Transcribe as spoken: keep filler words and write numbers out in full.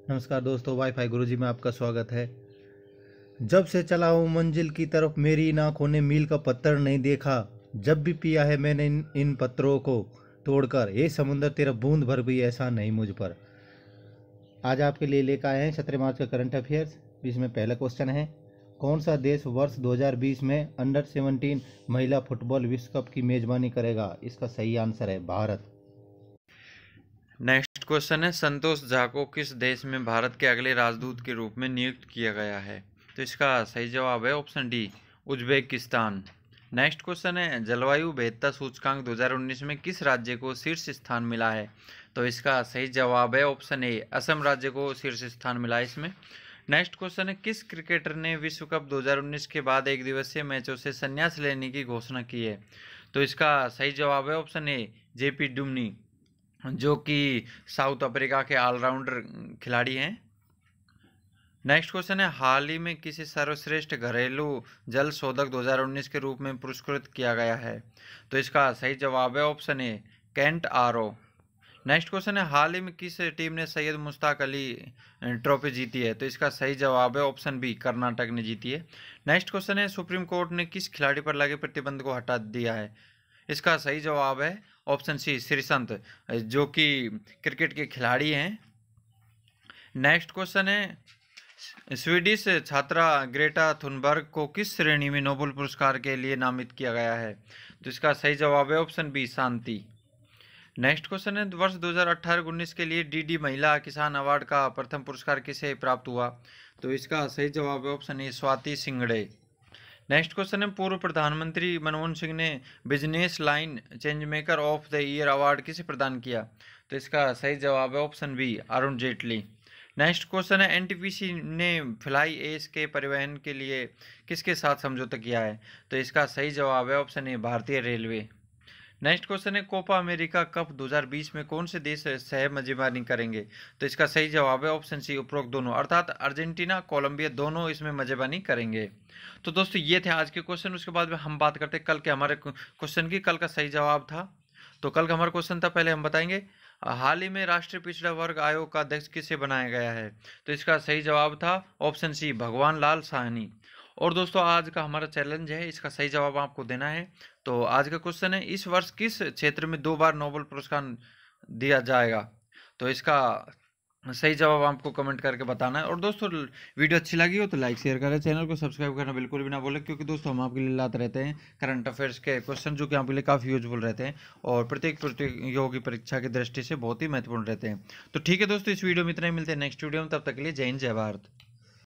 नमस्कार दोस्तों, वाईफाई गुरुजी में आपका स्वागत है। जब से चला हूँ मंजिल की तरफ, मेरी इन आँखों ने मील का पत्थर नहीं देखा। जब भी पिया है मैंने इन, इन पत्थरों को तोड़कर, ये समुंदर तेरा बूंद भर भी ऐसा नहीं मुझ पर। आज आपके लिए लेकर आए हैं सत्रह मार्च का करंट अफेयर्स। इसमें पहला क्वेश्चन है, कौन सा देश वर्ष दो हज़ार बीस में अंडर सेवनटीन महिला फुटबॉल विश्व कप की मेजबानी करेगा? इसका सही आंसर है भारत। नेक्स्ट क्वेश्चन है, संतोष झा को किस देश में भारत के अगले राजदूत के रूप में नियुक्त किया गया है? तो इसका सही जवाब है option D, Uzbekistan. Next question है, जलवायु भेद्यता सूचकांक दो हज़ार उन्नीस में किस राज्य को शीर्ष स्थान मिला है? तो इसका सही जवाब है ऑप्शन ए, असम राज्य को शीर्ष स्थान मिला है इसमें। नेक्स्ट क्वेश्चन है, किस क्रिकेटर ने विश्व कप दो हज़ार उन्नीस के बाद एक दिवसीय मैचों से संन्यास लेने की घोषणा की है? तो इसका सही जवाब है ऑप्शन ए, जेपी डुमनी, जो कि साउथ अफ्रीका के ऑलराउंडर खिलाड़ी हैं। नेक्स्ट क्वेश्चन है, हाल ही में किसे सर्वश्रेष्ठ घरेलू जल शोधक दो हज़ार उन्नीस के रूप में पुरस्कृत किया गया है? तो इसका सही जवाब है option A, Kent RO. Next question है, हाल ही में किस टीम ने सैयद मुश्ताक अली ट्रॉफी जीती है? तो इसका सही जवाब है ऑप्शन बी, कर्नाटक ने जीती है। नेक्स्ट क्वेश्चन है, सुप्रीम कोर्ट ने किस खिलाड़ी पर लगे प्रतिबंध को हटा दिया है? इसका सही जवाब है ऑप्शन सी, श्रीसंत, जो कि क्रिकेट के खिलाड़ी हैं। नेक्स्ट क्वेश्चन है, स्वीडिश छात्रा ग्रेटा थुनबर्ग को किस श्रेणी में नोबेल पुरस्कार के लिए नामित किया गया है? तो इसका सही जवाब है ऑप्शन बी, शांति। नेक्स्ट क्वेश्चन है, वर्ष दो हज़ार अठारह उन्नीस के लिए डीडी महिला किसान अवार्ड का प्रथम पुरस्कार किसे प्राप्त हुआ? तो इसका सही जवाब है option A, Swati Singade. Next question है, पूर्व प्रधानमंत्री मनमोहन सिंह ने business line changemaker of the year award किसे प्रदान किया? तो इसका सही जवाब है option B, Arun Jaitley. Next question है, एनटीपीसी ने फ्लाई ऐश के परिवहन के लिए किसके साथ समझौता किया है? तो इसका सही जवाब है ऑप्शन ए, भारतीय रेलवे। नेक्स्ट क्वेश्चन है, कोपा अमेरिका कप दो हज़ार बीस में कौन से देश सह मेजबानी करेंगे? तो इसका सही जवाब है ऑप्शन सी, उपरोक्त दोनों, अर्थात अर्जेंटीना, कोलंबिया दोनों इसमें मेजबानी करेंगे। तो दोस्तों ये थे आज के क्वेश्चन। उसके बाद में हम बात करते हैं कल के हमारे क्वेश्चन की। कल का सही जवाब था, तो कल का हमारा क्वेश्चन था, पहले हम बताएंगे, हाल ही में राष्ट्रीय पिछड़ा वर्ग आयोग का अध्यक्ष किसे बनाया गया है? तो इसका सही जवाब था ऑप्शन सी, भगवान लाल साहनी। और दोस्तों आज का हमारा चैलेंज है, इसका सही जवाब आपको देना है। तो आज का क्वेश्चन है, इस वर्ष किस क्षेत्र में दो बार नोबेल पुरस्कार दिया जाएगा? तो इसका सही जवाब आपको कमेंट करके बताना है। और दोस्तों वीडियो अच्छी लगी हो तो लाइक शेयर करें, चैनल को सब्सक्राइब करना बिल्कुल भी ना भूलें, क्योंकि दोस्तों हम आपके लिए लाते रहते हैं करंट अफेयर्स के क्वेश्चन, जो कि आपके लिए काफ़ी यूजफुल रहते हैं और प्रत्येक प्रतियोगी परीक्षा की दृष्टि से बहुत ही महत्वपूर्ण रहते हैं। तो ठीक है दोस्तों, इस वीडियो में इतना ही, मिलते हैं नेक्स्ट वीडियो में, तब तक के लिए जय हिंद जय भारत।